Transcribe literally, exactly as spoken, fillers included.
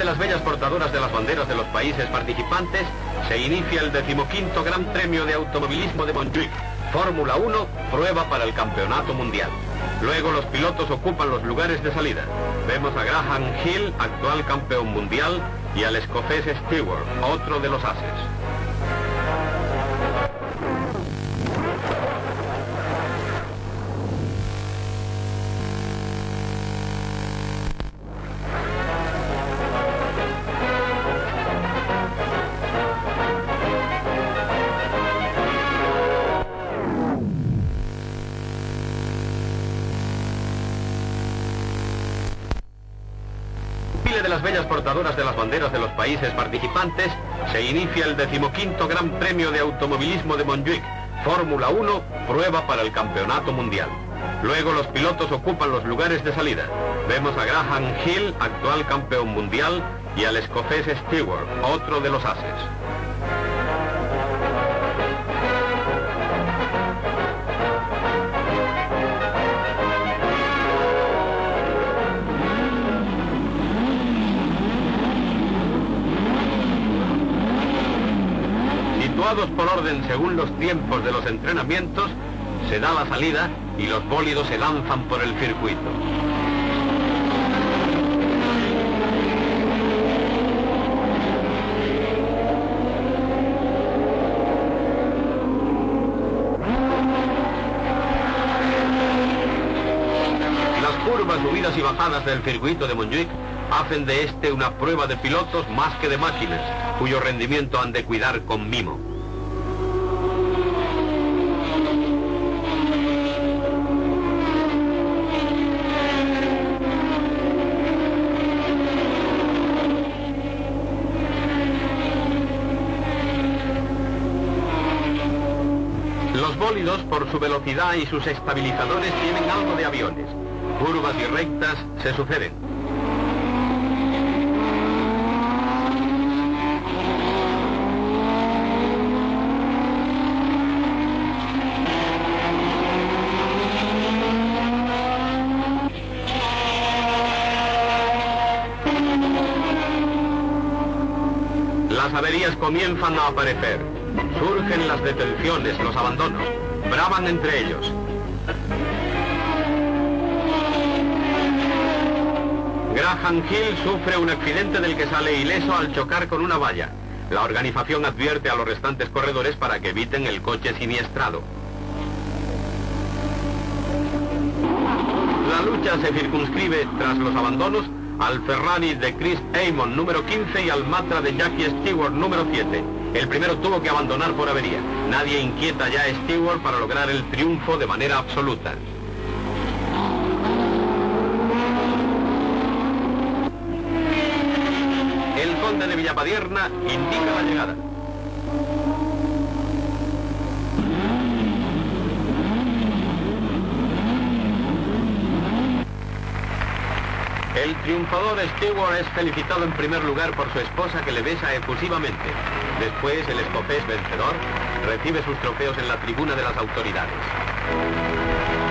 de las bellas portadoras de las banderas de los países participantes, se inicia el decimoquinto Gran Premio de Automovilismo de Montjuic, Fórmula uno, prueba para el Campeonato Mundial. Luego los pilotos ocupan los lugares de salida. Vemos a Graham Hill, actual campeón mundial, y al escocés Stewart, otro de los ases. De las bellas portadoras de las banderas de los países participantes, se inicia el decimoquinto Gran Premio de Automovilismo de Montjuic, Fórmula uno, prueba para el Campeonato Mundial. Luego los pilotos ocupan los lugares de salida. Vemos a Graham Hill, actual campeón mundial, y al escocés Stewart, otro de los ases. Situados por orden según los tiempos de los entrenamientos, se da la salida y los bólidos se lanzan por el circuito. Las curvas, subidas y bajadas del circuito de Montjuic hacen de este una prueba de pilotos más que de máquinas, cuyo rendimiento han de cuidar con mimo. Los bólidos, por su velocidad y sus estabilizadores, tienen algo de aviones. Curvas y rectas se suceden. Las averías comienzan a aparecer. Surgen las detenciones, los abandonos. Braman entre ellos. Graham Hill sufre un accidente del que sale ileso al chocar con una valla. La organización advierte a los restantes corredores para que eviten el coche siniestrado. La lucha se circunscribe, tras los abandonos, al Ferrari de Chris Amon número quince y al Matra de Jackie Stewart número siete. El primero tuvo que abandonar por avería. Nadie inquieta ya a Stewart para lograr el triunfo de manera absoluta. El conde de Villapadierna indica la llegada. El triunfador Stewart es felicitado en primer lugar por su esposa, que le besa efusivamente. Después, el escocés vencedor recibe sus trofeos en la tribuna de las autoridades.